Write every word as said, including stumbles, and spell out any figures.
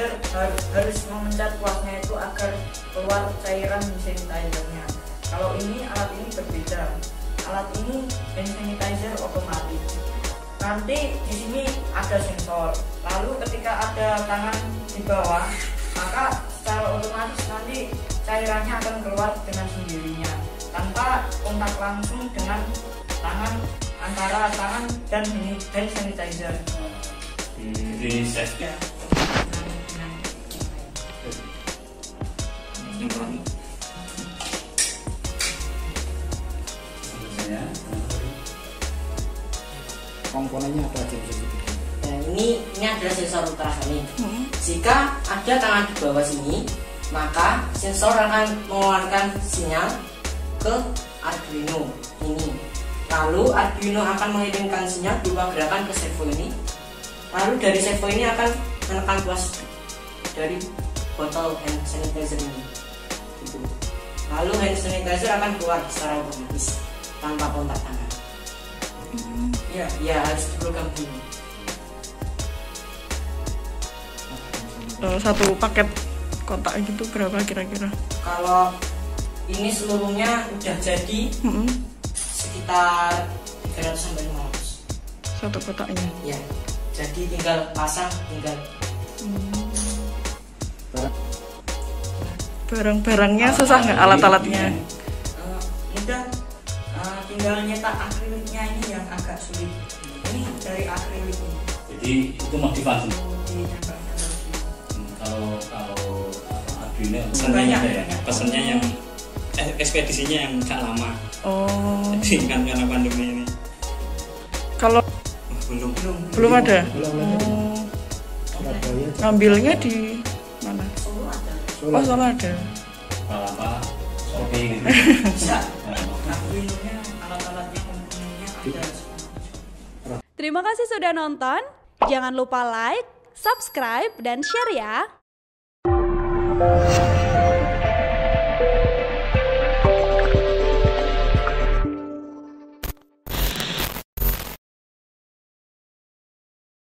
sanitizer harus memencet kuasnya itu agar keluar cairan hand sanitizer-nya. Kalau ini alat ini berbeda. Alat ini hand sanitizer otomatis. Nanti di sini ada sensor. Lalu ketika ada tangan di bawah, maka secara otomatis nanti cairannya akan keluar dengan sendirinya tanpa kontak langsung dengan tangan antara tangan dan hand sanitizer. Di set ya. Komponennya apa aja bisa disebutkan? Nah, ini ini adalah sensor ultrasonic. Hmm. Jika ada tangan di bawah sini, maka sensor akan mengeluarkan sinyal ke Arduino ini. Lalu Arduino akan mengirimkan sinyal berupa gerakan ke servo ini. Lalu dari servo ini akan menekan kuas dari botol hand sanitizer ini. Gitu. Lalu hand sanitizer akan keluar secara otomatis tanpa kontak tangan. Hmm. Ya, ya harus diprogram dulu. Satu paket kotak gitu berapa kira-kira? Kalau ini seluruhnya udah jadi hmm. sekitar tiga ratus sampai lima ratus satu kotaknya. Ya, jadi tinggal pasang, tinggal hmm. barang-barangnya susah nggak alat-alatnya? Uh, mudah, uh, tinggal nyetak akriliknya ini yang agak sulit. Ini dari akrilik ini. Jadi itu motivasi. Hmm, kalau kalau Arduino pesannya ada ya, pesannya yang ekspedisinya yang gak lama. Oh. Jadi kan karena pandemi ini. Kalau oh, belum belum belum ada. Belum oh. Surabaya. Ngambilnya di mana? Solo ada. Oh, Solo ada. Apa? Shopee gitu. Bisa. Arduino-nya, alat-alatnya, komponennya ada. Terima kasih sudah nonton. Jangan lupa like, subscribe, dan share ya.